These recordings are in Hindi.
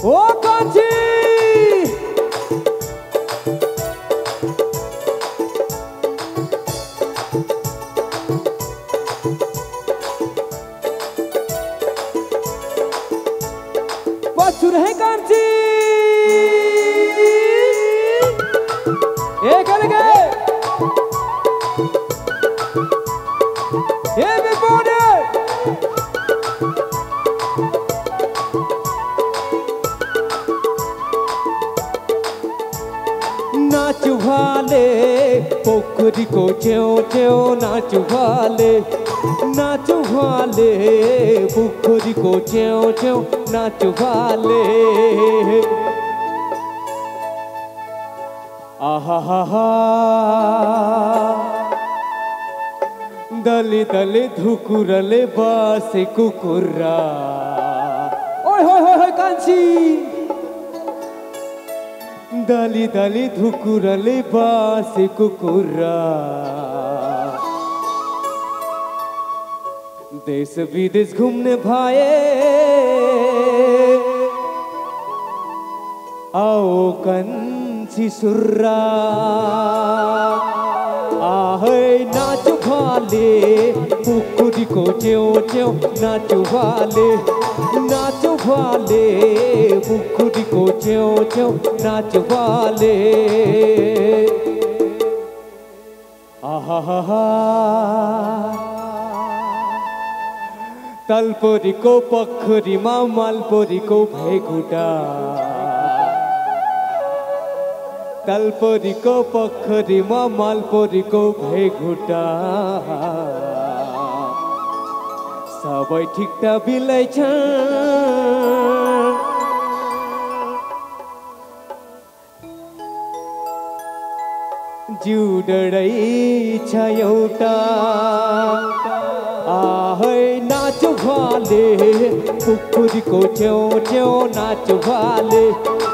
ओ कांची बसुर है कांची एक अलग ये भी बोले नाचु वाले पोखरी को जेओ जेओ नाचु वाले पोखरी को जेओ जेओ नाचु वाले आहा हा हा दली दली धुकुरले बासे कुकुरा ओए होए होए कांची दली दली धुकुरले बासे कुकुरा देश विदेश घूमने भाए आओ कंची सुर्रा आहे नाचु वाले पुकुरी को जेओ जेओ नाचु वाले पुकुरी को जेओ जेओ नाचु वाले आहा हा हा तलपोरी को पखरी मा मालपोरी को भेगुटा तलपोरी को पखरी मा मालपोरी को भेगुटा सबै ठिकटा बिलै छ जिउ डरै छ एउटा आहे नाचु वाले पुकुरी को जेओ जेओ नाचु वाले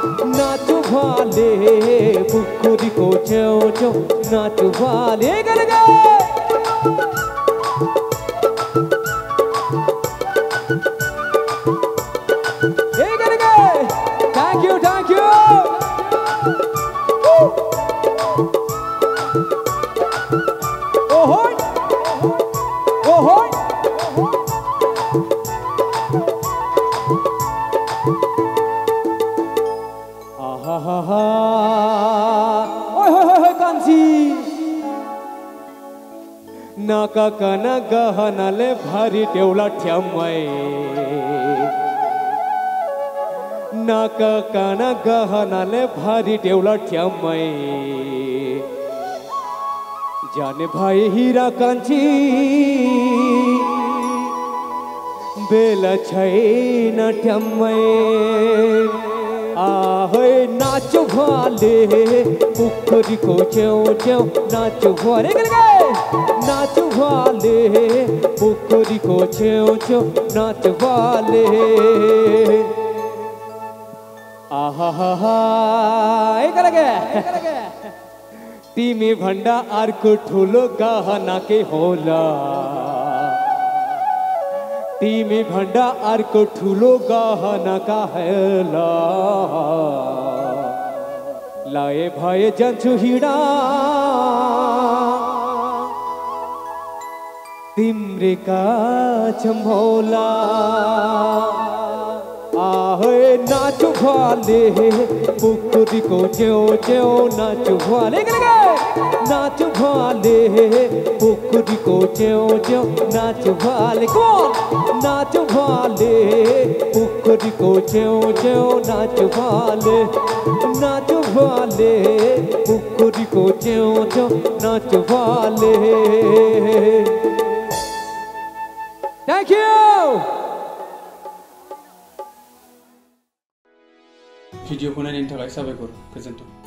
पुकुरी को जेओ जेओ नाचु वाले गलगा थैंक यू ओहो ओहो आहा हा हा ओए होए होए कांची नाका काना गहनाले भारी टेवला ठ्याम्मै नाका काना गहनाले भारी टेवला ठ्याम्मै जाने भाई हीरा कांची बेला छैन ठ्याम्मै आहे नाचु वाले पुखरी को जेओ जेओ नाचु वाले पुखरी को जेओ जेओ नाचु वाले आहा हा हा एक लगे तिमी भन्दा अर्को ठुलो गहना के होला तिमी भन्दा अर्को ठुलो गहना का हेला लाए भए जान्छु हिँडा तिम्रे काछम होला आहे नाचु वाले पुकुरी को जेओ जेओ नाचु वाले पुकुरी को जेओ जेओ नाचु वाले कौन नाचु वाले पुकुरी को जेओ जेओ नाचु वाले पुकुरी को जेओ जेओ नाचु वाले थैंक यू भिडिअखौ नायनायनि थाखाय साबायखर गोजोन्थों।